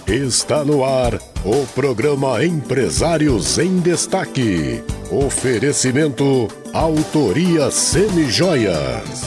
Está no ar o programa Empresários em Destaque. Oferecimento Autoria Semijoias.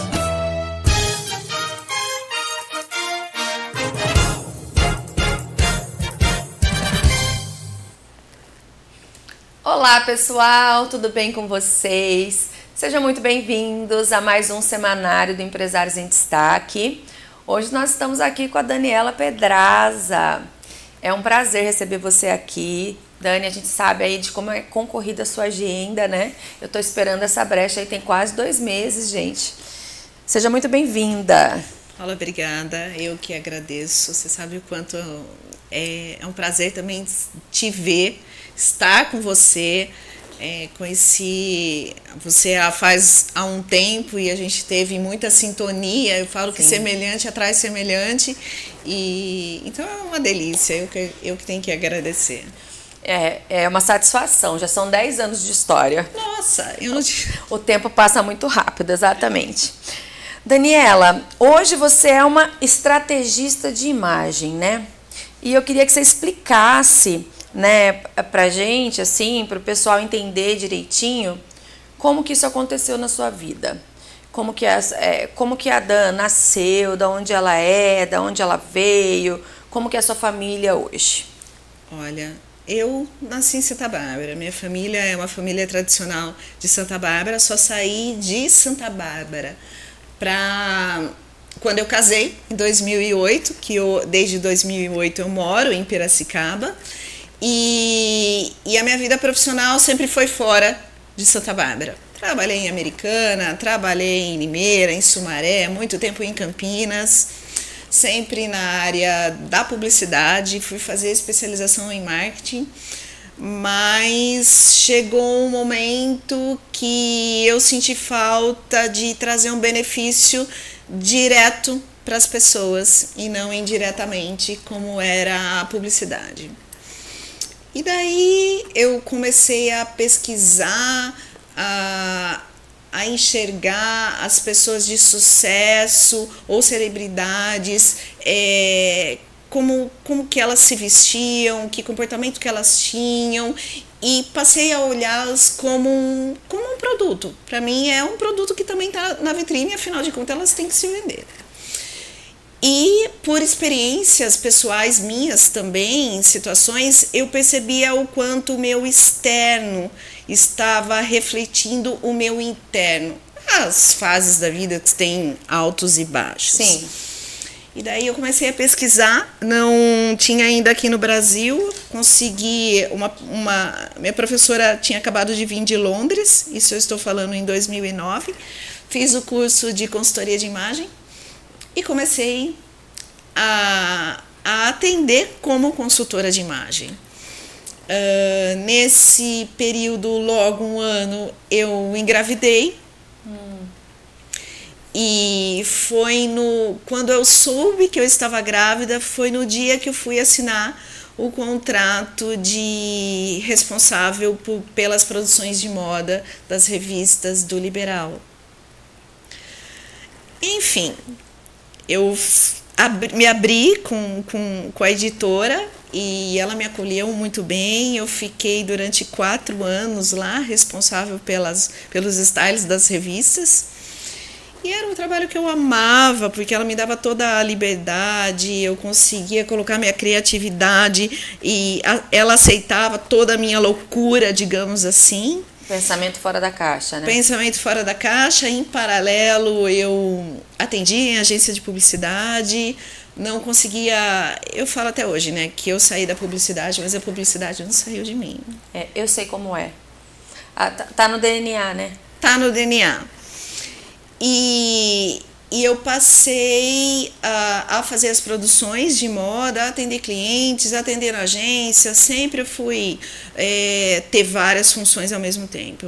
Olá pessoal, tudo bem com vocês? Sejam muito bem-vindos a mais um semanário do Empresários em Destaque. Hoje nós estamos aqui com a Daniela Pedraza. É um prazer receber você aqui. Dani, a gente sabe aí de como é concorrida a sua agenda, né? Eu tô esperando essa brecha aí, tem quase 2 meses, gente. Seja muito bem-vinda. Olá, obrigada. Eu que agradeço. Você sabe o quanto é um prazer também te ver, estar com você. Conheci você faz há um tempo e a gente teve muita sintonia. Eu falo que semelhante atrai semelhante, e então é uma delícia. Eu que tenho que agradecer. É uma satisfação, já são 10 anos de história. Nossa, eu não... O tempo passa muito rápido, exatamente. Daniela, hoje você é uma estrategista de imagem, né? E eu queria que você explicasse, né, pra gente, assim, pro pessoal entender direitinho como que isso aconteceu na sua vida. Como que a Dan nasceu, da onde ela é, da onde ela veio, como que é a sua família hoje. Olha, eu nasci em Santa Bárbara, minha família é uma família tradicional de Santa Bárbara, só saí de Santa Bárbara quando eu casei, em 2008, desde 2008 eu moro em Piracicaba, e a minha vida profissional sempre foi fora de Santa Bárbara. Trabalhei em Americana, trabalhei em Limeira, em Sumaré, muito tempo em Campinas, sempre na área da publicidade, fui fazer especialização em marketing, mas chegou um momento que eu senti falta de trazer um benefício direto para as pessoas e não indiretamente, como era a publicidade. E daí eu comecei a pesquisar, a enxergar as pessoas de sucesso ou celebridades, como que elas se vestiam, que comportamento que elas tinham, e passei a olhá-las como um produto. Para mim é um produto que também está na vitrine, afinal de contas elas têm que se vender. E por experiências pessoais minhas também, em situações, eu percebia o quanto o meu externo estava refletindo o meu interno. As fases da vida que tem altos e baixos. Sim. E daí eu comecei a pesquisar, não tinha ainda aqui no Brasil, consegui minha professora tinha acabado de vir de Londres, isso eu estou falando em 2009, fiz o curso de consultoria de imagem e comecei a atender como consultora de imagem. Nesse período, logo um ano, eu engravidei. E foi quando eu soube que eu estava grávida, foi no dia que eu fui assinar o contrato de responsável pelas produções de moda das revistas do Liberal. Enfim, eu me abri com a editora e ela me acolheu muito bem. Eu fiquei durante 4 anos lá, responsável pelos styles das revistas. E era um trabalho que eu amava, porque ela me dava toda a liberdade, eu conseguia colocar minha criatividade e ela aceitava toda a minha loucura, digamos assim. Pensamento fora da caixa, né? Pensamento fora da caixa. Em paralelo, eu atendi em agência de publicidade, não conseguia... Eu falo até hoje, né, que eu saí da publicidade, mas a publicidade não saiu de mim. Eu sei como é. Tá no DNA, né? Tá no DNA. E eu passei a fazer as produções de moda, a atender clientes, atender na agência, sempre fui ter várias funções ao mesmo tempo.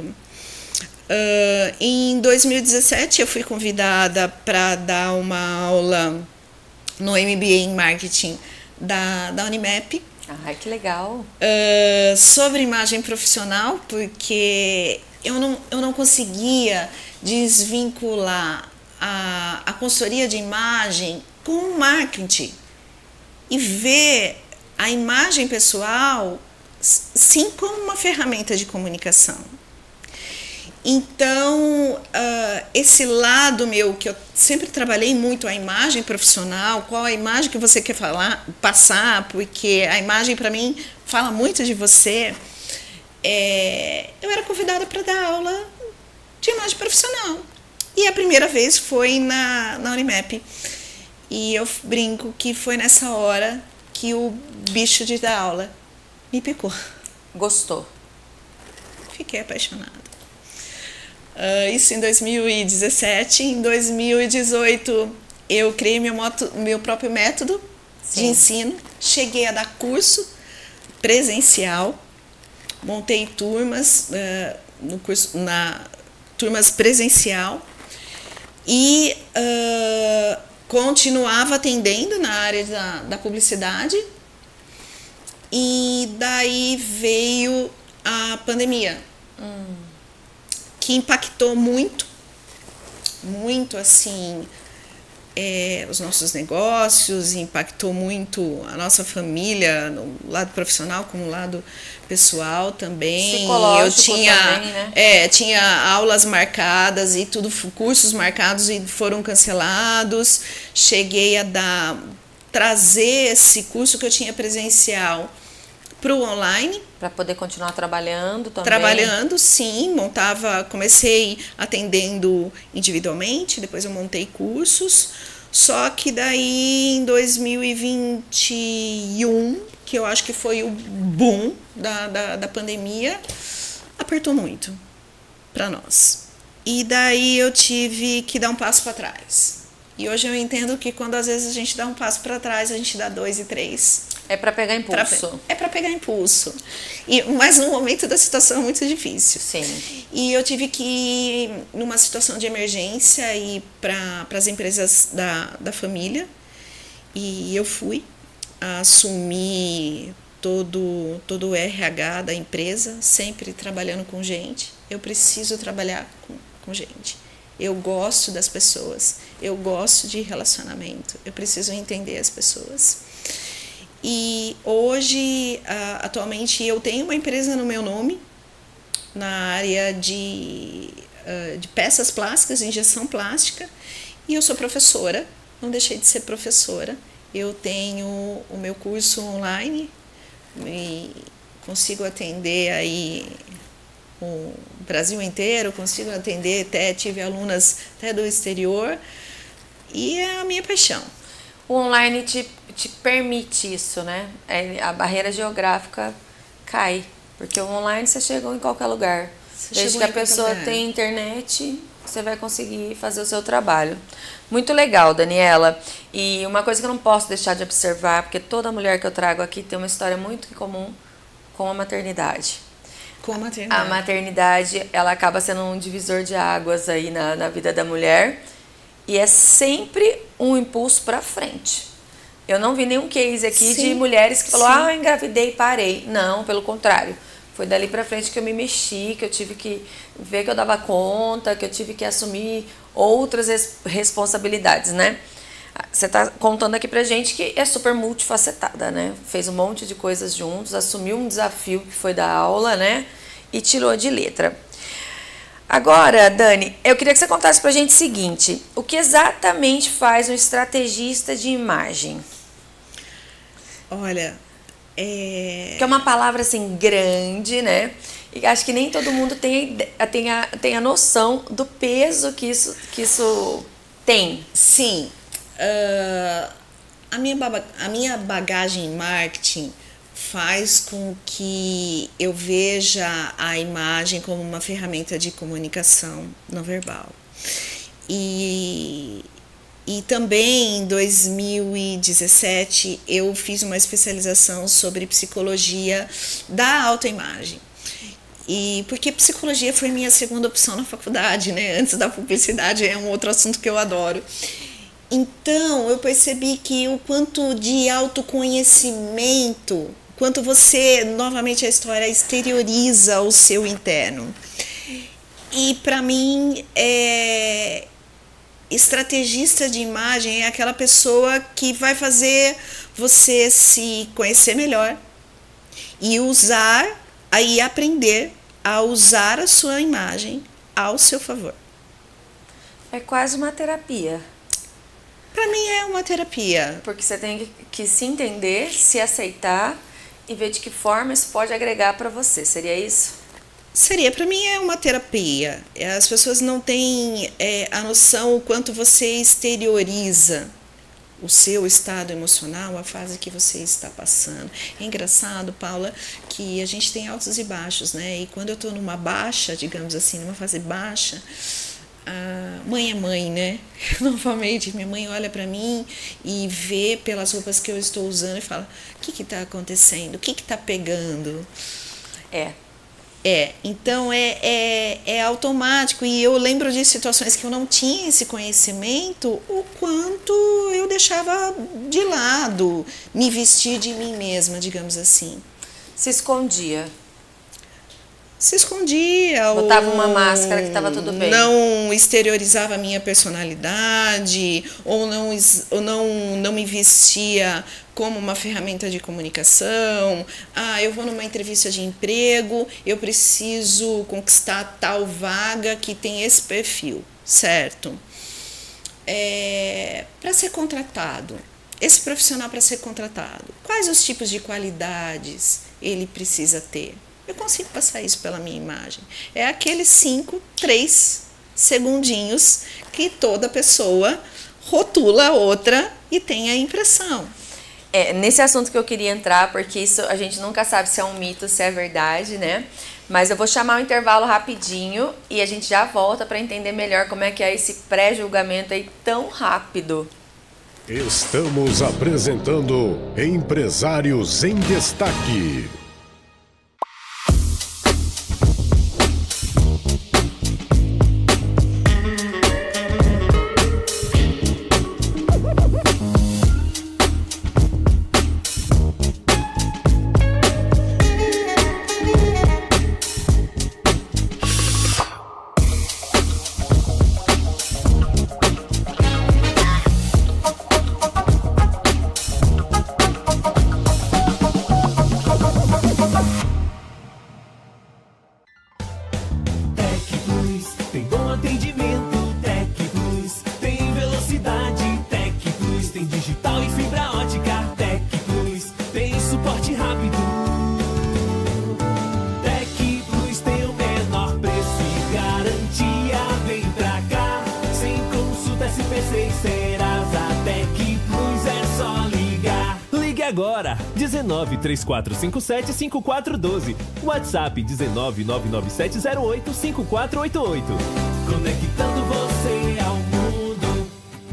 Em 2017 eu fui convidada para dar uma aula no MBA em Marketing da Unimap. Ai, que legal! Sobre imagem profissional, porque eu não conseguia desvincular a consultoria de imagem com o marketing e ver a imagem pessoal, sim, como uma ferramenta de comunicação. Então, esse lado meu, que eu sempre trabalhei muito, a imagem profissional, qual a imagem que você quer passar, porque a imagem, para mim, fala muito de você. Eu era convidada para dar aula de imagem profissional. E a primeira vez foi na Unimap. E eu brinco que foi nessa hora que o bicho de dar aula me picou. Gostou? Fiquei apaixonada. Isso em 2017. Em 2018, eu criei meu próprio método de ensino. Cheguei a dar curso presencial. Montei turmas no curso, turmas presencial. E continuava atendendo na área da publicidade. E daí veio a pandemia. Que impactou muito assim, os nossos negócios, impactou muito a nossa família, no lado profissional como no lado pessoal também. Psicológico eu tinha, também, né? Tinha aulas marcadas e tudo, cursos marcados e foram cancelados. Cheguei a trazer esse curso que eu tinha presencial para o online. Para poder continuar trabalhando também. Trabalhando, sim. Comecei atendendo individualmente, depois eu montei cursos. Só que daí em 2021, que eu acho que foi o boom da pandemia, apertou muito para nós. E daí eu tive que dar um passo para trás. E hoje eu entendo que quando às vezes a gente dá um passo para trás, a gente dá 2 e 3. É para pegar impulso. É para pegar impulso. Mas no momento da situação é muito difícil. Sim. E eu tive que ir numa situação de emergência e para as empresas da família. E eu fui assumir todo o RH da empresa, sempre trabalhando com gente. Eu preciso trabalhar com gente. Eu gosto das pessoas, eu gosto de relacionamento, eu preciso entender as pessoas. E hoje, atualmente, eu tenho uma empresa no meu nome, na área de peças plásticas, injeção plástica, e eu sou professora, não deixei de ser professora. Eu tenho o meu curso online e consigo atender aí o Brasil inteiro, consigo atender, tive alunas até do exterior, e é a minha paixão. O online te permite isso, né? A barreira geográfica cai, porque o online você chegou em qualquer lugar. Desde que a pessoa tem internet, você vai conseguir fazer o seu trabalho. Muito legal, Daniela. E uma coisa que eu não posso deixar de observar, porque toda mulher que eu trago aqui tem uma história muito comum com a maternidade. A maternidade, ela acaba sendo um divisor de águas aí na vida da mulher, e é sempre um impulso para frente. Eu não vi nenhum case aqui de mulheres que falou, eu engravidei e parei. Não, pelo contrário. Foi dali para frente que eu me mexi, que eu tive que ver que eu dava conta, que eu tive que assumir outras responsabilidades, né? Você está contando aqui pra gente que é super multifacetada, né? Fez um monte de coisas juntos, assumiu um desafio que foi da aula, né? E tirou de letra. Agora, Dani, eu queria que você contasse pra gente o seguinte: o que exatamente faz um estrategista de imagem? Olha, que é uma palavra assim grande, né? E acho que nem todo mundo tem a noção do peso que isso tem. Sim. A minha bagagem em marketing faz com que eu veja a imagem como uma ferramenta de comunicação não verbal. E também em 2017 eu fiz uma especialização sobre psicologia da autoimagem. E porque psicologia foi minha segunda opção na faculdade, né? Antes da publicidade, é um outro assunto que eu adoro. Então, eu percebi que o quanto de autoconhecimento, quanto você, novamente a história, exterioriza o seu interno. E para mim, estrategista de imagem é aquela pessoa que vai fazer você se conhecer melhor e aprender a usar a sua imagem ao seu favor. É quase uma terapia. Para mim é uma terapia. Porque você tem que se entender, se aceitar e ver de que forma isso pode agregar para você. Seria isso? Seria, para mim é uma terapia. As pessoas não têm a noção o quanto você exterioriza o seu estado emocional, a fase que você está passando. É engraçado, Paula, que a gente tem altos e baixos, né? E quando eu estou numa baixa, digamos assim, numa fase baixa, a mãe é mãe, né? Novamente, minha mãe olha para mim e vê pelas roupas que eu estou usando e fala: o que está acontecendo? O que está pegando? Então é automático, e eu lembro de situações que eu não tinha esse conhecimento, o quanto eu deixava de lado, me vestir de mim mesma, digamos assim. Se escondia. Se escondia. Botava uma máscara que estava tudo bem. Não exteriorizava a minha personalidade, ou não me vestia como uma ferramenta de comunicação. Eu vou numa entrevista de emprego, eu preciso conquistar tal vaga que tem esse perfil, certo? Para ser contratado, esse profissional para ser contratado, quais os tipos de qualidades ele precisa ter? Eu consigo passar isso pela minha imagem. É aqueles 3 segundinhos que toda pessoa rotula a outra e tem a impressão. Nesse assunto que eu queria entrar, porque isso a gente nunca sabe se é um mito, se é verdade, né? Mas eu vou chamar um intervalo rapidinho e a gente já volta para entender melhor como é que é esse pré-julgamento aí tão rápido. Estamos apresentando Empresários em Destaque. Agora, 1934575412, WhatsApp 19997085488. Conectando você ao mundo.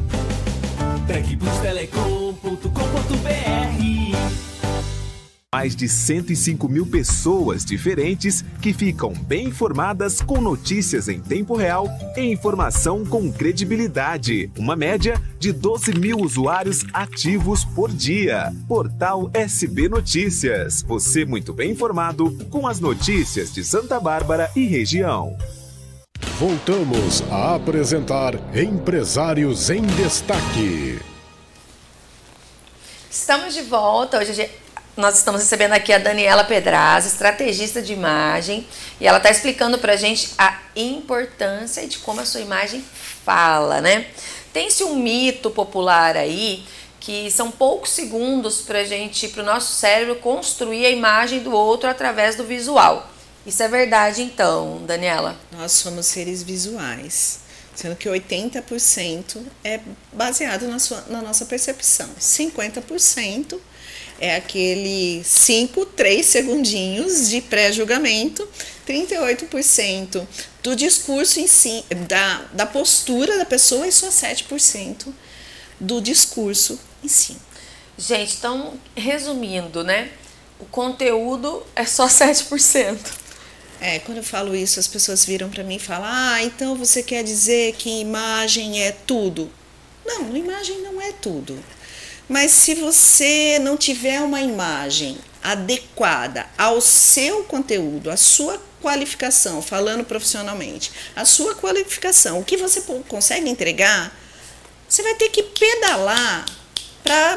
tecplustelecom.com.br. Mais de 105 mil pessoas diferentes que ficam bem informadas com notícias em tempo real e informação com credibilidade. Uma média de 12 mil usuários ativos por dia. Portal SB Notícias. Você muito bem informado com as notícias de Santa Bárbara e região. Voltamos a apresentar Empresários em Destaque. Estamos de volta. Hoje nós estamos recebendo aqui a Daniela Pedrazzi, estrategista de imagem, e ela está explicando para a gente a importância de como a sua imagem fala, né? Tem-se um mito popular aí que são poucos segundos para o nosso cérebro construir a imagem do outro através do visual. Isso é verdade então, Daniela? Nós somos seres visuais, sendo que 80% é baseado na nossa percepção, 50% é aquele 3 segundinhos de pré-julgamento, 38% do discurso em si, da postura da pessoa, e só 7% do discurso em si. Gente, então, resumindo, né? O conteúdo é só 7%. Quando eu falo isso, as pessoas viram para mim e falam: então você quer dizer que imagem é tudo? Não, imagem não é tudo. Mas se você não tiver uma imagem adequada ao seu conteúdo, à sua qualificação, falando profissionalmente, a sua qualificação, o que você consegue entregar, você vai ter que pedalar para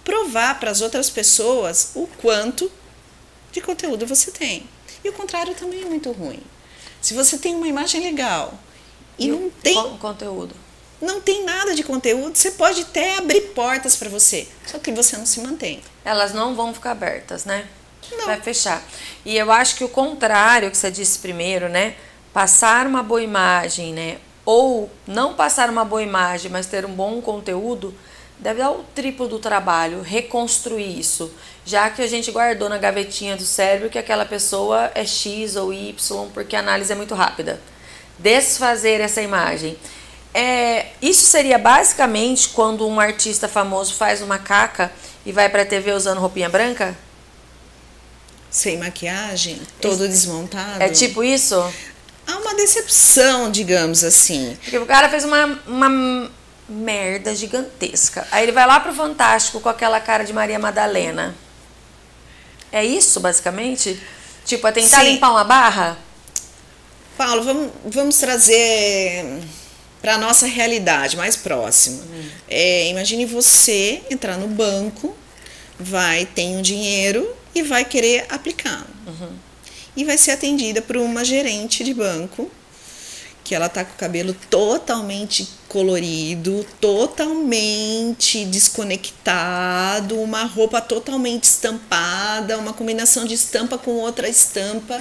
provar para as outras pessoas o quanto de conteúdo você tem. E o contrário também é muito ruim. Se você tem uma imagem legal e não tem conteúdo, não tem nada de conteúdo, você pode até abrir portas para você, só que você não se mantém. Elas não vão ficar abertas, né? Não. Vai fechar. E eu acho que o contrário que você disse primeiro, né? Passar uma boa imagem, né? Ou não passar uma boa imagem, mas ter um bom conteúdo, deve dar o triplo do trabalho, reconstruir isso. Já que a gente guardou na gavetinha do cérebro que aquela pessoa é X ou Y, porque a análise é muito rápida. Desfazer essa imagem. Isso seria basicamente quando um artista famoso faz uma caca e vai pra TV usando roupinha branca? Sem maquiagem, todo desmontado. É tipo isso? Há uma decepção, digamos assim. Porque o cara fez uma merda gigantesca. Aí ele vai lá pro Fantástico com aquela cara de Maria Madalena. É isso, basicamente? Tipo, é tentar limpar uma barra? Paulo, vamos trazer para a nossa realidade mais próxima. Imagine você entrar no banco, tem um dinheiro e vai querer aplicar. E vai ser atendida por uma gerente de banco, que ela tá com o cabelo totalmente colorido, totalmente desconectado, uma roupa totalmente estampada, uma combinação de estampa com outra estampa.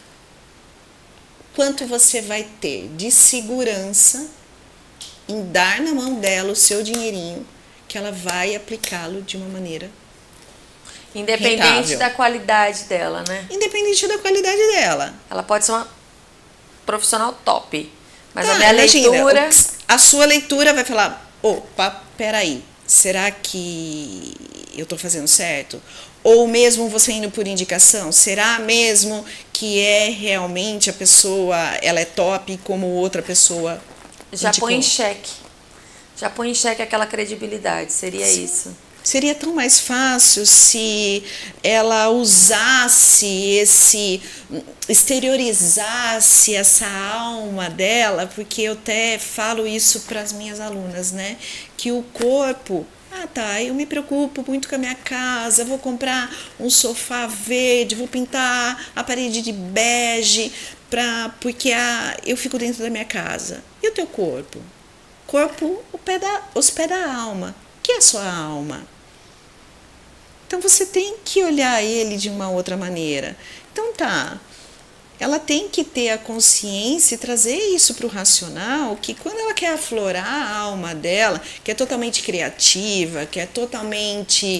Quanto você vai ter de segurança em dar na mão dela o seu dinheirinho, que ela vai aplicá-lo de uma maneira independente rentável. Da qualidade dela, né? Independente da qualidade dela. Ela pode ser uma profissional top, mas Tá, a minha imagina, leitura... a sua leitura vai falar, opa, peraí, será que eu estou fazendo certo? Ou mesmo você indo por indicação, será mesmo que realmente a pessoa, ela é top como outra pessoa Já indicou? põe em xeque. Já põe em xeque aquela credibilidade, seria isso. Seria tão mais fácil se ela usasse exteriorizasse essa alma dela, porque eu até falo isso para as minhas alunas, né? Que o corpo, eu me preocupo muito com a minha casa, vou comprar um sofá verde, vou pintar a parede de bege, porque eu fico dentro da minha casa. E o teu corpo? Corpo, os pés da alma. O que é a sua alma? Então você tem que olhar ele de uma outra maneira. Então ela tem que ter a consciência e trazer isso para o racional, que quando ela quer aflorar a alma dela, que é totalmente criativa, que é totalmente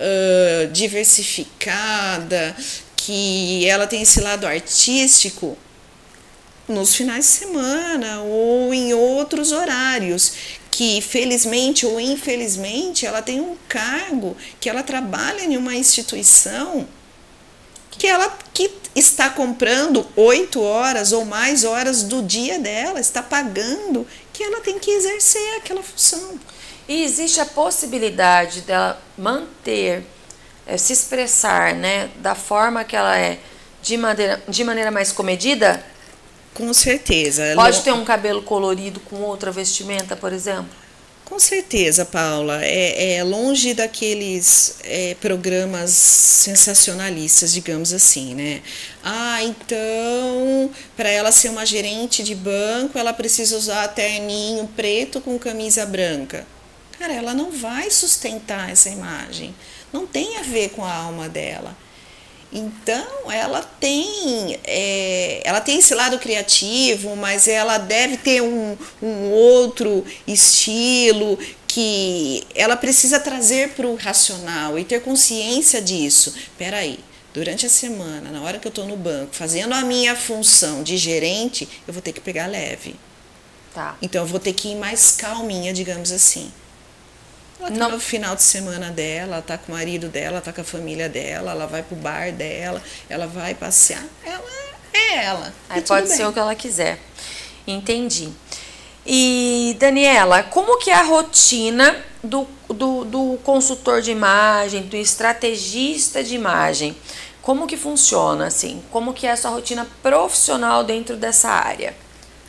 diversificada, que ela tem esse lado artístico, nos finais de semana ou em outros horários, que felizmente ou infelizmente ela tem um cargo, que ela trabalha em uma instituição que está comprando 8 horas ou mais horas do dia dela, está pagando, que ela tem que exercer aquela função. E existe a possibilidade dela manter, se expressar, né, da forma que ela é, de maneira mais comedida? Com certeza. Pode ter um cabelo colorido com outra vestimenta, por exemplo? Com certeza, Paula. É longe daqueles programas sensacionalistas, digamos assim, né? Então, para ela ser uma gerente de banco, ela precisa usar terninho preto com camisa branca. Cara, ela não vai sustentar essa imagem. Não tem a ver com a alma dela. Então, ela tem esse lado criativo, mas ela deve ter um outro estilo que ela precisa trazer para o racional e ter consciência disso. Peraí, durante a semana, na hora que eu estou no banco, fazendo a minha função de gerente, eu vou ter que pegar leve. Tá. Então, eu vou ter que ir mais calminha, digamos assim. Ela tá no final de semana dela, ela tá com o marido dela, ela tá com a família dela, ela vai pro bar dela, ela vai passear, ela é ela. Aí pode ser o que ela quiser. Entendi. E, Daniela, como que é a rotina do consultor de imagem, do estrategista de imagem? Como que funciona, assim? Como que é a sua rotina profissional dentro dessa área?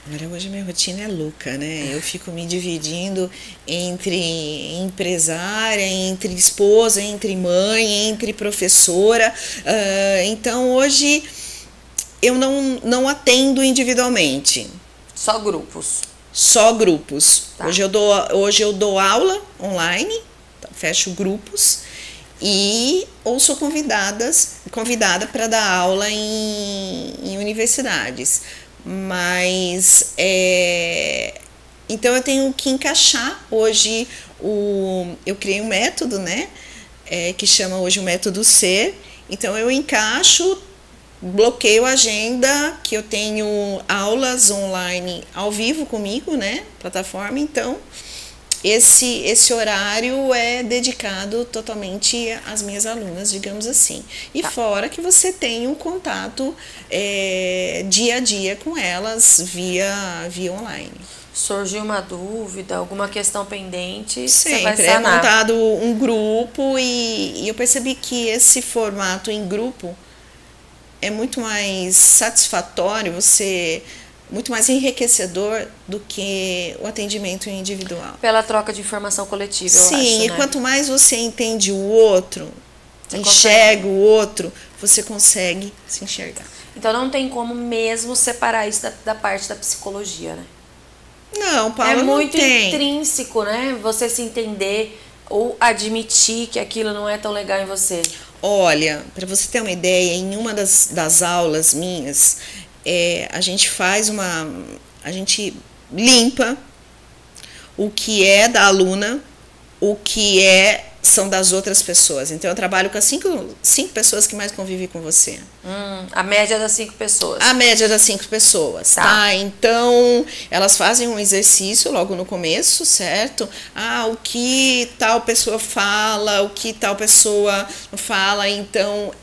Olha, hoje minha rotina é louca, né? Eu fico me dividindo entre empresária, entre esposa, entre mãe, entre professora. Então, hoje eu não atendo individualmente. Só grupos. Só grupos. Tá. Hoje eu dou aula online, fecho grupos ou sou convidada para dar aula em universidades. Mas então eu tenho que encaixar hoje eu criei um método, né? Que chama hoje o método Ser. Então eu encaixo, bloqueio a agenda, que eu tenho aulas online ao vivo comigo, né? Plataforma. Então esse horário é dedicado totalmente às minhas alunas, digamos assim. E fora que você tem um contato dia a dia com elas via online. Surgiu uma dúvida, alguma questão pendente, Sempre, você vai sanar. montado um grupo e eu percebi que esse formato em grupo é muito mais satisfatório, muito mais enriquecedor do que o atendimento individual. Pela troca de informação coletiva, eu acho, Sim, e né? quanto mais você entende o outro, enxerga o outro, você consegue se enxergar. Então não tem como mesmo separar isso da parte da psicologia, né? Não, Paula, é muito não tem. intrínseco, né? Você se entender ou admitir que aquilo não é tão legal em você. Olha, para você ter uma ideia, em uma das aulas minhas, a gente limpa o que é da aluna, o que são das outras pessoas. Então eu trabalho com as cinco pessoas que mais convivem com você. A média das 5 pessoas. A média das 5 pessoas, tá? Então elas fazem um exercício logo no começo, certo? O que tal pessoa fala, o que tal pessoa não fala. Então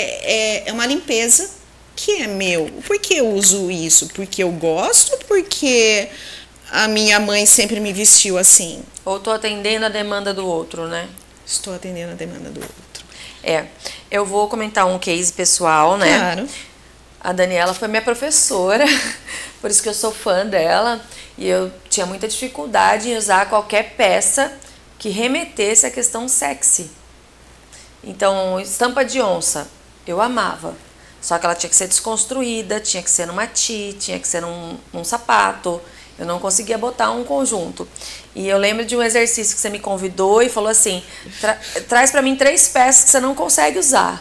é uma limpeza que é meu. Por que eu uso isso? Porque eu gosto? Porque a minha mãe sempre me vestiu assim? Ou tô atendendo a demanda do outro, né? Estou atendendo a demanda do outro. Eu vou comentar um case pessoal, né? Claro. A Daniela foi minha professora, por isso que eu sou fã dela. E eu tinha muita dificuldade em usar qualquer peça que remetesse à questão sexy. Então, estampa de onça, eu amava. Só que ela tinha que ser desconstruída, tinha que ser numa tinha que ser num sapato. Eu não conseguia botar um conjunto. E eu lembro de um exercício que você me convidou e falou assim, traz pra mim 3 peças que você não consegue usar.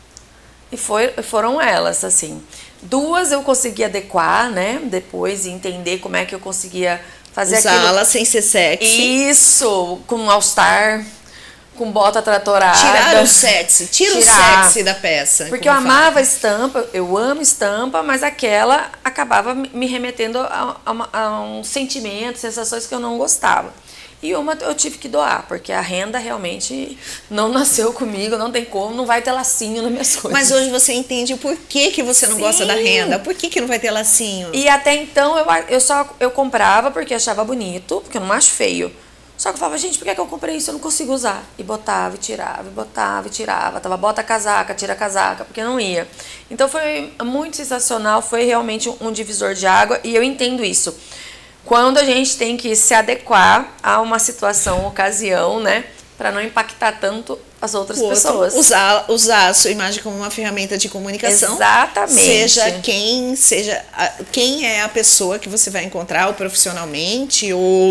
E foram elas, assim. 2 eu consegui adequar, né? Depois, e entender como é que eu conseguia fazer usá-la sem ser sexy. Isso, com all-star, com bota tratorada. Tirar o sexy, tira o sexy da peça. Porque eu amava estampa, eu amo estampa, mas aquela acabava me remetendo a um sentimento, sensações que eu não gostava. E uma eu tive que doar, porque a renda realmente não nasceu comigo, não tem como, não vai ter lacinho nas minhas coisas. Mas hoje você entende o porquê que você não gosta da renda, por que não vai ter lacinho. E até então eu comprava porque achava bonito, porque eu não acho feio. Só que eu falava, gente, por que eu comprei isso? Eu não consigo usar. E botava e tirava, e botava e tirava. Tava, bota a casaca, tira a casaca, porque não ia. Então foi muito sensacional, foi realmente um divisor de água. E eu entendo isso. Quando a gente tem que se adequar a uma situação, ocasião, né? Para não impactar tanto as outras pessoas. Usar a sua imagem como uma ferramenta de comunicação. Exatamente. Seja quem é a pessoa que você vai encontrar, ou profissionalmente,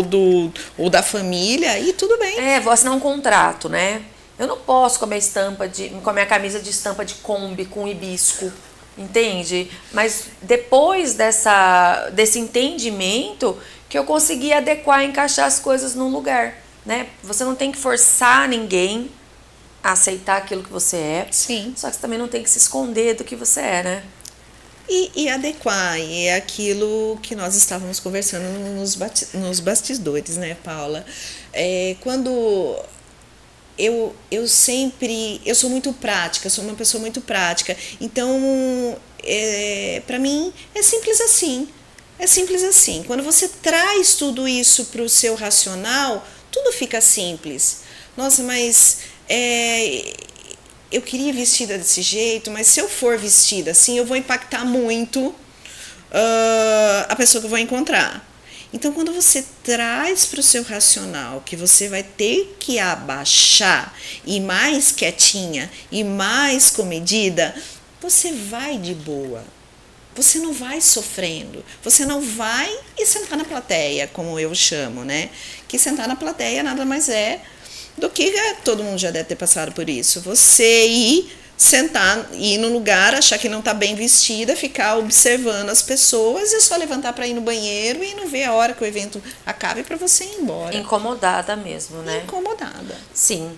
ou da família, e tudo bem. Vou assinar um contrato, né? Eu não posso com a minha camisa de estampa de Kombi com hibisco, entende? Mas depois desse entendimento que eu consegui adequar e encaixar as coisas num lugar, né? Você não tem que forçar ninguém a aceitar aquilo que você é. Sim. Só que você também não tem que se esconder do que você é, né? E adequar, e é aquilo que nós estávamos conversando nos bastidores, né, Paula? Quando eu sou muito prática, sou uma pessoa muito prática, então para mim é simples assim. É simples assim. Quando você traz tudo isso para o seu racional, tudo fica simples. Nossa, mas eu queria vestida desse jeito, mas se eu for vestida assim, eu vou impactar muito a pessoa que eu vou encontrar. Então, quando você traz para o seu racional que você vai ter que abaixar e mais quietinha e mais comedida, você vai de boa. Você não vai sofrendo. Você não vai e sentar na plateia, como eu chamo, né? Que sentar na plateia nada mais é do que todo mundo já deve ter passado por isso. Você ir sentar, ir no lugar, achar que não está bem vestida, ficar observando as pessoas e só levantar para ir no banheiro e não ver a hora que o evento acabe para você ir embora. Incomodada mesmo, né? Incomodada. Sim.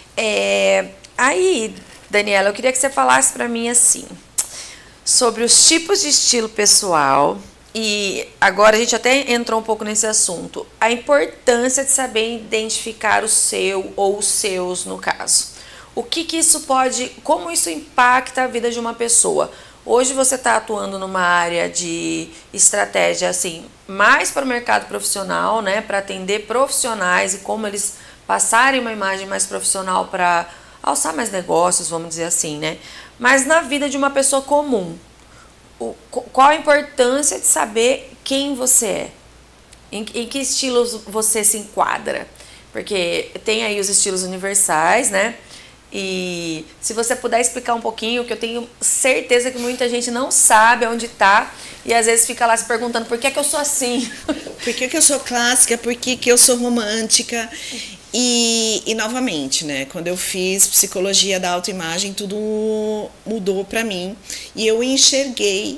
Aí, Daniela, eu queria que você falasse para mim assim, sobre os tipos de estilo pessoal, e agora a gente até entrou um pouco nesse assunto, a importância de saber identificar o seu ou os seus, no caso. O que isso pode, como isso impacta a vida de uma pessoa? Hoje você está atuando numa área de estratégia, assim, mais para o mercado profissional, né? Para atender profissionais e como eles passarem uma imagem mais profissional para alçar mais negócios, vamos dizer assim, né? Mas na vida de uma pessoa comum, qual a importância de saber quem você é? Em que estilos você se enquadra? Porque tem aí os estilos universais, né? E se você puder explicar um pouquinho, que eu tenho certeza que muita gente não sabe onde está e às vezes fica lá se perguntando por que é que eu sou assim? Por que eu sou clássica? Por que eu sou romântica? E novamente, né, quando eu fiz psicologia da autoimagem, tudo mudou para mim. E eu enxerguei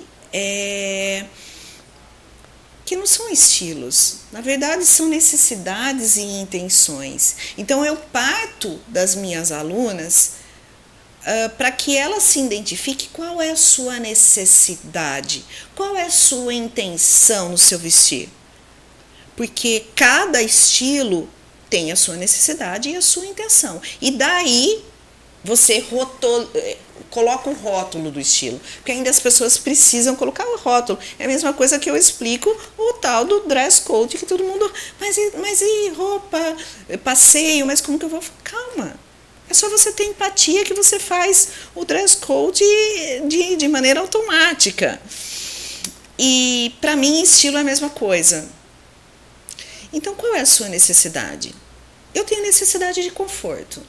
que não são estilos, na verdade são necessidades e intenções. Então eu parto das minhas alunas para que ela se identifique qual é a sua necessidade, qual é a sua intenção no seu vestir. Porque cada estilo tem a sua necessidade e a sua intenção. E daí você coloca o rótulo do estilo, porque ainda as pessoas precisam colocar o rótulo. É a mesma coisa que eu explico o tal do dress code, que todo mundo, mas e roupa, passeio, mas como que eu vou? Calma, é só você ter empatia que você faz o dress code de maneira automática. E para mim estilo é a mesma coisa. Então qual é a sua necessidade? Eu tenho necessidade de conforto.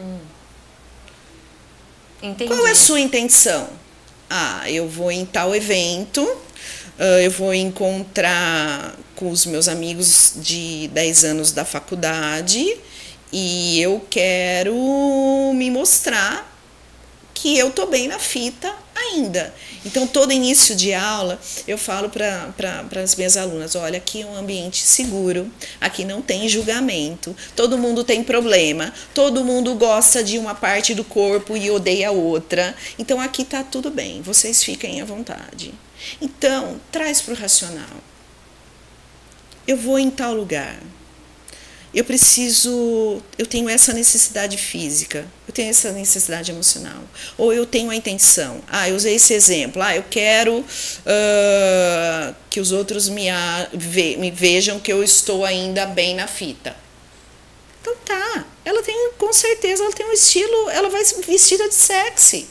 Entendi. Qual é a sua intenção? Eu vou em tal evento, eu vou encontrar com os meus amigos de 10 anos da faculdade e eu quero me mostrar que eu tô bem na fita ainda. Então, todo início de aula, eu falo para as minhas alunas, olha, aqui é um ambiente seguro, aqui não tem julgamento, todo mundo tem problema, todo mundo gosta de uma parte do corpo e odeia a outra, então aqui tá tudo bem, vocês fiquem à vontade. Então, traz para o racional. Eu vou em tal lugar. Eu tenho essa necessidade física, eu tenho essa necessidade emocional, ou eu tenho a intenção, eu usei esse exemplo, eu quero que os outros me vejam que eu estou ainda bem na fita. Então tá, com certeza ela tem um estilo, ela vai vestida de sexy.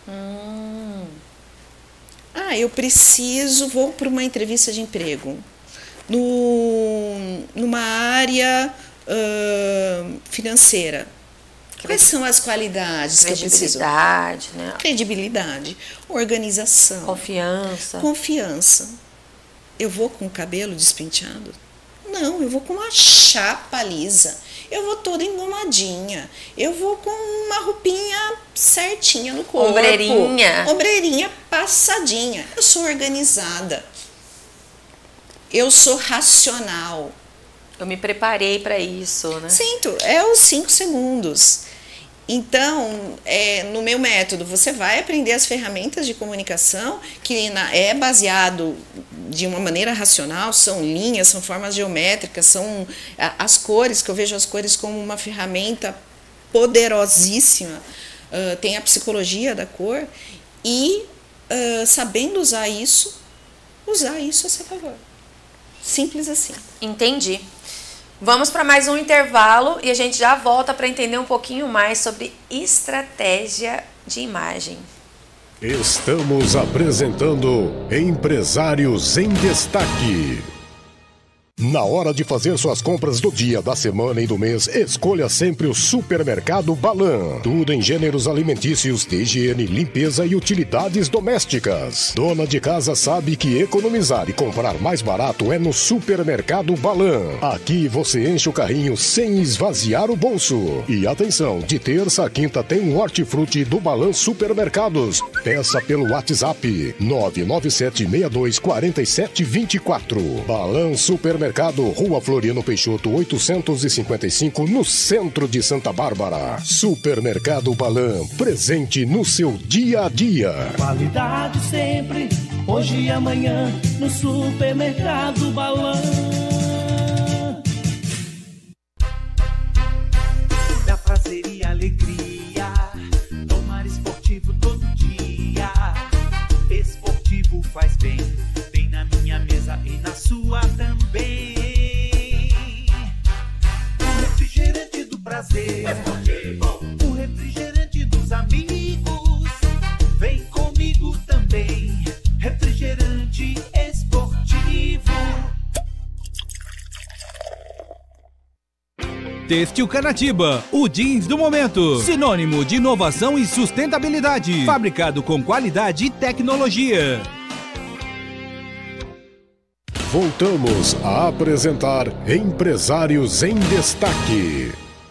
Vou para uma entrevista de emprego, numa área financeira. Quais são as qualidades que eu preciso? Credibilidade, né? Credibilidade, organização, confiança. Eu vou com o cabelo despenteado? Não, eu vou com uma chapa lisa. Eu vou toda engomadinha. Eu vou com uma roupinha certinha no corpo. Ombreirinha passadinha. Eu sou organizada. Eu sou racional. Eu me preparei para isso, né? Sinto, os 5 segundos. Então, no meu método, você vai aprender as ferramentas de comunicação, que é baseado de uma maneira racional, são linhas, são formas geométricas, são as cores, que eu vejo as cores como uma ferramenta poderosíssima. Tem a psicologia da cor e, sabendo usar isso a seu favor. Simples assim. Entendi. Vamos para mais um intervalo e a gente já volta para entender um pouquinho mais sobre estratégia de imagem. Estamos apresentando Empresários em Destaque. Na hora de fazer suas compras do dia, da semana e do mês, escolha sempre o Supermercado Balan. Tudo em gêneros alimentícios, de higiene, limpeza e utilidades domésticas. Dona de casa sabe que economizar e comprar mais barato é no Supermercado Balan. Aqui você enche o carrinho sem esvaziar o bolso. E atenção, de terça a quinta tem um hortifruti do Balan Supermercados. Peça pelo WhatsApp 997624724. Balan Supermercado, Rua Floriano Peixoto, 855, no centro de Santa Bárbara. Supermercado Balan, presente no seu dia a dia. Qualidade sempre, hoje e amanhã, no Supermercado Balan. Da prazer e alegria, tomar esportivo todo dia. Esportivo faz bem, bem na minha mesa e na sua também. O refrigerante do prazer, o refrigerante dos amigos. Vem comigo também, refrigerante esportivo. Têxtil Canatiba, o jeans do momento. Sinônimo de inovação e sustentabilidade. Fabricado com qualidade e tecnologia. Voltamos a apresentar Empresários em Destaque.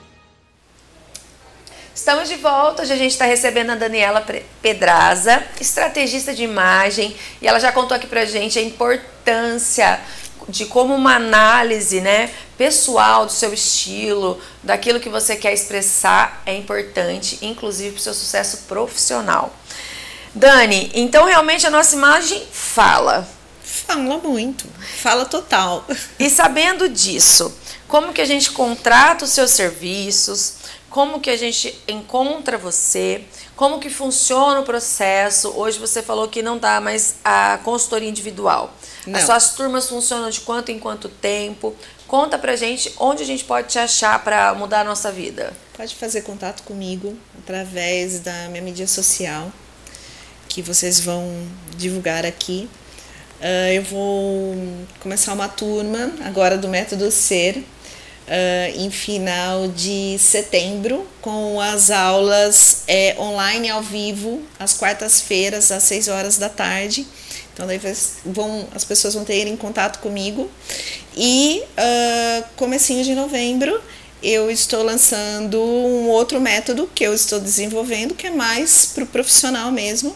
Estamos de volta, hoje a gente está recebendo a Daniela Pedraza, estrategista de imagem, e ela já contou aqui pra gente a importância de como uma análise, né, pessoal do seu estilo, daquilo que você quer expressar é importante, inclusive para o seu sucesso profissional. Dani, então realmente a nossa imagem fala. Fala muito, fala total. E sabendo disso, como que a gente contrata os seus serviços, como que a gente encontra você, como que funciona o processo? Hoje você falou que não dá mais a consultoria individual. Não. As suas turmas funcionam de quanto em quanto tempo? Conta pra gente onde a gente pode te achar para mudar a nossa vida. Pode fazer contato comigo através da minha mídia social, que vocês vão divulgar aqui. Eu vou começar uma turma agora do Método Ser, em final de setembro, com as aulas online ao vivo, às quartas-feiras, às 6 horas da tarde. Então daí as pessoas vão ter em contato comigo. E comecinho de novembro eu estou lançando um outro método que eu estou desenvolvendo, que é mais para o profissional mesmo,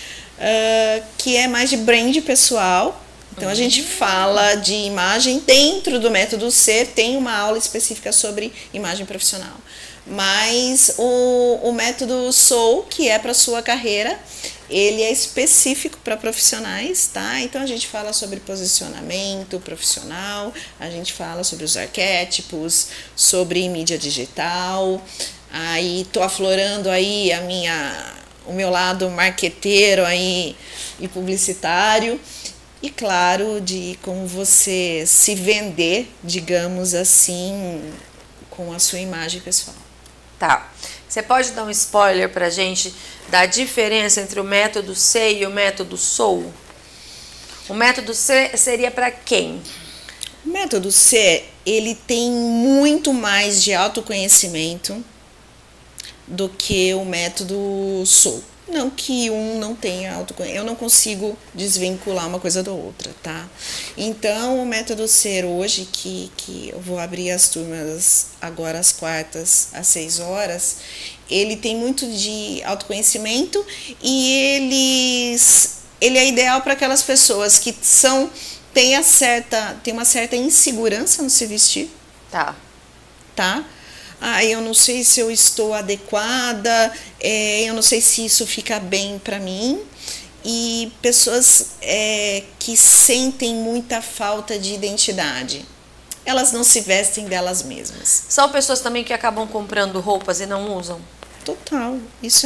que é mais de brand pessoal. Então a gente fala de imagem dentro do Método Ser, tem uma aula específica sobre imagem profissional. Mas o Método Soul, que é para sua carreira, ele é específico para profissionais, tá? Então a gente fala sobre posicionamento profissional, a gente fala sobre os arquétipos, sobre mídia digital. Aí tô aflorando aí o meu lado marqueteiro aí e publicitário. E claro, de como você se vender, digamos assim, com a sua imagem pessoal. Tá. Você pode dar um spoiler pra gente da diferença entre o método C e o método Soul? O método C seria para quem? O método C, ele tem muito mais de autoconhecimento do que o método Soul. Não que um não tenha autoconhecimento, eu não consigo desvincular uma coisa da outra, tá? Então, o método Ser hoje, que eu vou abrir as turmas agora às quartas, às 6 horas, ele tem muito de autoconhecimento e ele é ideal para aquelas pessoas que têm uma certa insegurança no se vestir. Tá. Eu não sei se eu estou adequada, eu não sei se isso fica bem para mim. E pessoas que sentem muita falta de identidade. Elas não se vestem delas mesmas. São pessoas também que acabam comprando roupas e não usam? Total. Isso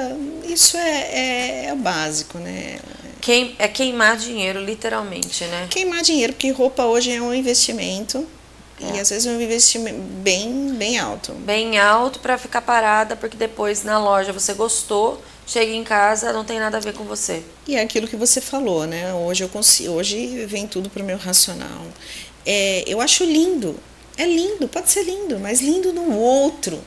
é o básico, né? É queimar dinheiro, literalmente, né? Queimar dinheiro, porque roupa hoje é um investimento. E às vezes é um investimento bem alto. Bem alto para ficar parada, porque depois na loja você gostou, chega em casa, não tem nada a ver com você. E é aquilo que você falou, né? Hoje vem tudo pro meu racional. Eu acho lindo. É lindo, pode ser lindo, mas lindo no outro.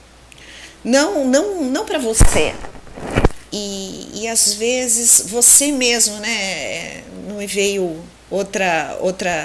Não para você. E às vezes você mesmo, né? Não me veio outra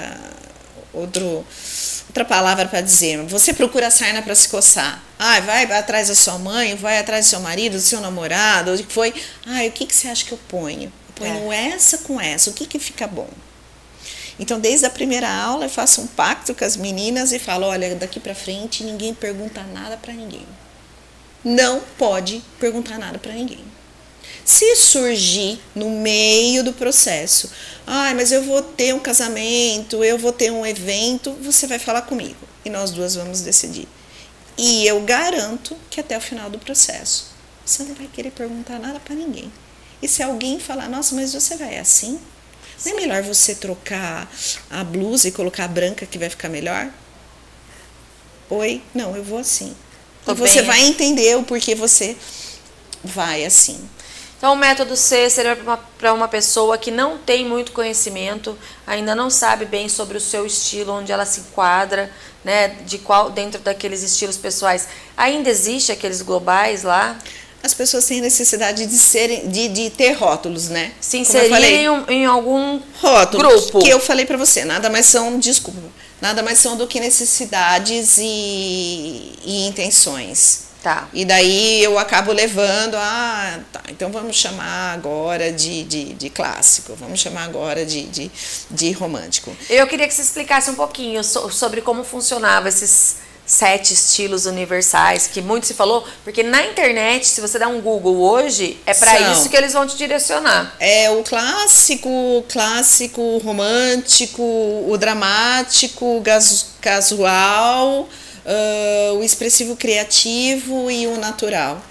palavra para dizer. Você procura a sarna para se coçar. Vai atrás da sua mãe, vai atrás do seu marido, do seu namorado, o que foi. O que você acha que eu ponho? Eu ponho essa com essa, o que fica bom? Então, desde a primeira aula, eu faço um pacto com as meninas e falo, olha, daqui para frente, ninguém pergunta nada para ninguém. Não pode perguntar nada para ninguém. Se surgir no meio do processo, mas eu vou ter um casamento, eu vou ter um evento, você vai falar comigo e nós duas vamos decidir. E eu garanto que até o final do processo, você não vai querer perguntar nada para ninguém. E se alguém falar, nossa, mas você vai assim? Não é melhor você trocar a blusa e colocar a branca que vai ficar melhor? Oi? Não, eu vou assim. E você vai entender o porquê você vai assim. Então, o método C seria para uma pessoa que não tem muito conhecimento, ainda não sabe bem sobre o seu estilo, onde ela se enquadra, né, dentro daqueles estilos pessoais. Ainda existe aqueles globais lá? As pessoas têm necessidade de ter rótulos, né? Se inserirem em algum rótulo, grupo. Que eu falei para você, nada mais são do que necessidades e intenções. Tá. E daí eu acabo levando, então vamos chamar agora de clássico, vamos chamar agora de romântico. Eu queria que você explicasse um pouquinho sobre como funcionava esses 7 estilos universais, que muito se falou, porque na internet, se você dá um Google hoje, é para isso que eles vão te direcionar. É o clássico, romântico, o dramático, o casual, o expressivo criativo e o natural.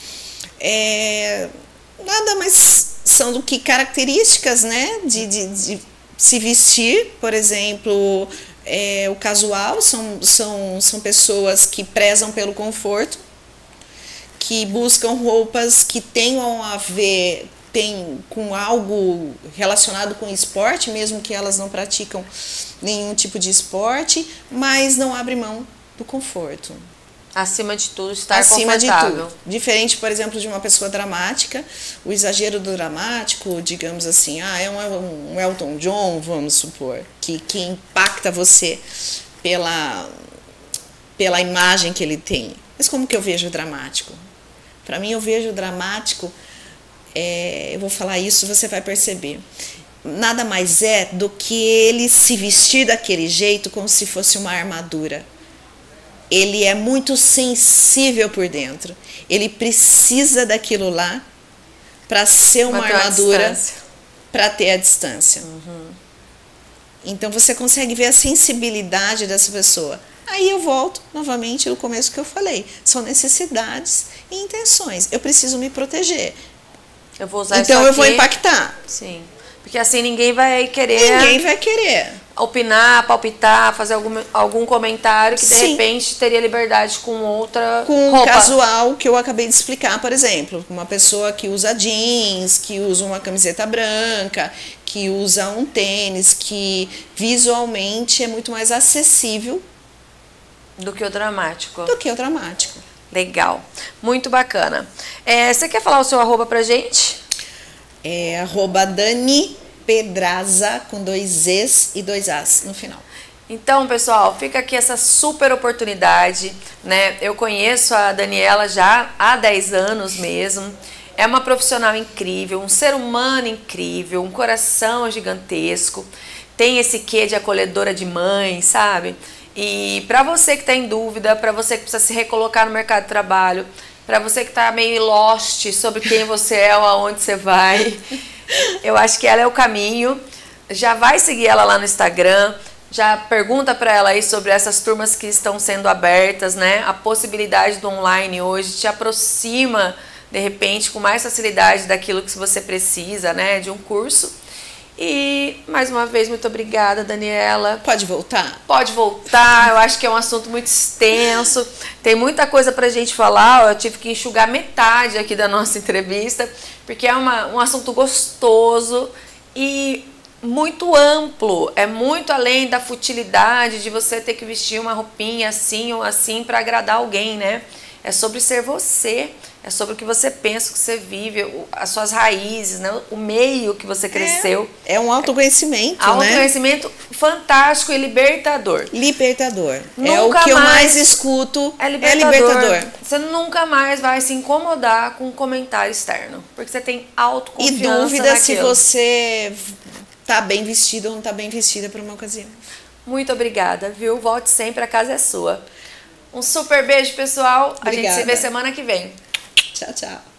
Nada mais são do que características, né, de se vestir, por exemplo. O casual são pessoas que prezam pelo conforto, que buscam roupas que tenham a ver com algo relacionado com esporte, mesmo que elas não praticam nenhum tipo de esporte, mas não abrem mão do conforto. Acima de tudo, estar confortável. Diferente, por exemplo, de uma pessoa dramática, o exagero do dramático, digamos assim, é um Elton John, vamos supor, que impacta você pela imagem que ele tem. Mas como que eu vejo o dramático? Para mim, eu vejo o dramático, eu vou falar isso, você vai perceber. Nada mais é do que ele se vestir daquele jeito como se fosse uma armadura. Ele é muito sensível por dentro. Ele precisa daquilo lá para ser uma armadura, para ter a distância. Então você consegue ver a sensibilidade dessa pessoa. Aí eu volto novamente no começo que eu falei. São necessidades e intenções. Eu preciso me proteger. Eu vou usar então isso eu aqui. vou impactar. Sim. Porque assim ninguém vai querer. Opinar, palpitar, fazer algum comentário que de repente teria liberdade com outra roupa. Casual que eu acabei de explicar, por exemplo, uma pessoa que usa jeans, que usa uma camiseta branca, que usa um tênis, que visualmente é muito mais acessível do que o dramático. Legal, muito bacana. Você quer falar o seu arroba pra gente? @Dani Pedraza, com 2 Z's e 2 A's no final. Então, pessoal, fica aqui essa super oportunidade, né? Eu conheço a Daniela já há 10 anos mesmo. É uma profissional incrível, um ser humano incrível, um coração gigantesco. Tem esse quê de acolhedora de mãe, sabe? E para você que está em dúvida, para você que precisa se recolocar no mercado de trabalho, para você que está meio lost sobre quem você é ou aonde você vai, eu acho que ela é o caminho. Já vai seguir ela lá no Instagram, já pergunta para ela aí sobre essas turmas que estão sendo abertas, né? A possibilidade do online hoje te aproxima, de repente, com mais facilidade daquilo que você precisa, né? De um curso. E, mais uma vez, muito obrigada, Daniela. Pode voltar? Pode voltar, eu acho que é um assunto muito extenso, tem muita coisa pra gente falar, eu tive que enxugar metade aqui da nossa entrevista, porque é um assunto gostoso e muito amplo, é muito além da futilidade de você ter que vestir uma roupinha assim ou assim para agradar alguém, né? É sobre ser você, é sobre o que você pensa, o que você vive, as suas raízes, né? O meio que você cresceu. É um autoconhecimento, né? Autoconhecimento fantástico e libertador. Libertador. Nunca é o que eu mais mais escuto. É libertador. Você nunca mais vai se incomodar com um comentário externo, porque você tem autoconfiança naquilo. E dúvida se naquilo. você tá bem vestido ou não tá bem vestida para uma ocasião. Muito obrigada, viu? Volte sempre, a casa é sua. Um super beijo, pessoal. Obrigada. A gente se vê semana que vem. Tchau, tchau.